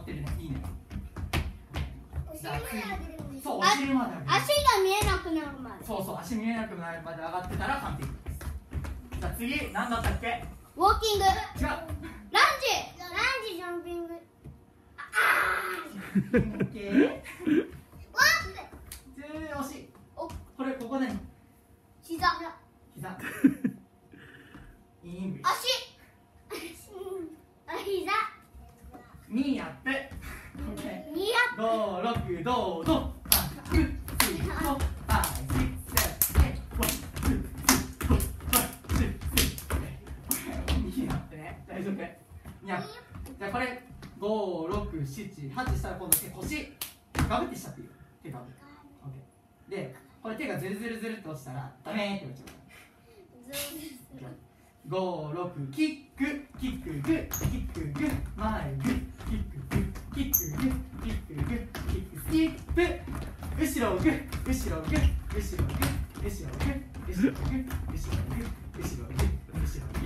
ってるね。いいね。じゃあ次、そう、おあ尻まで上げる。 足が見えなくなるまで。 そうそう、足見えなくなるまで上がってたら完璧です。じゃあ次、何だったっけ？ ウォーキング。 違う。 ランジジャンピング。 オッケー。惜しい。 お、 これ、ここ何？ 膝。 膝。イングリッシ膝。 ュ。ニーアップ。オッケー。 ニア。 5、6、どうぞ。8、9、10、5、6、7、8、ね、大丈夫。じゃあこれ5、6、7、8したら今度手腰ガブってしちゃっていいよ。手ガブ。で、これ手がズルズルズルって落ちたらダメーって落ちちゃう。5、6、キック、キックグ、キックグ、前グ、キックグ、キックグ、キックグ、キックスキップ、後ろグ、後ろグ、後ろグ、後ろグ、後ろグ、後ろグ、後ろグ、後ろグ、後ろグ。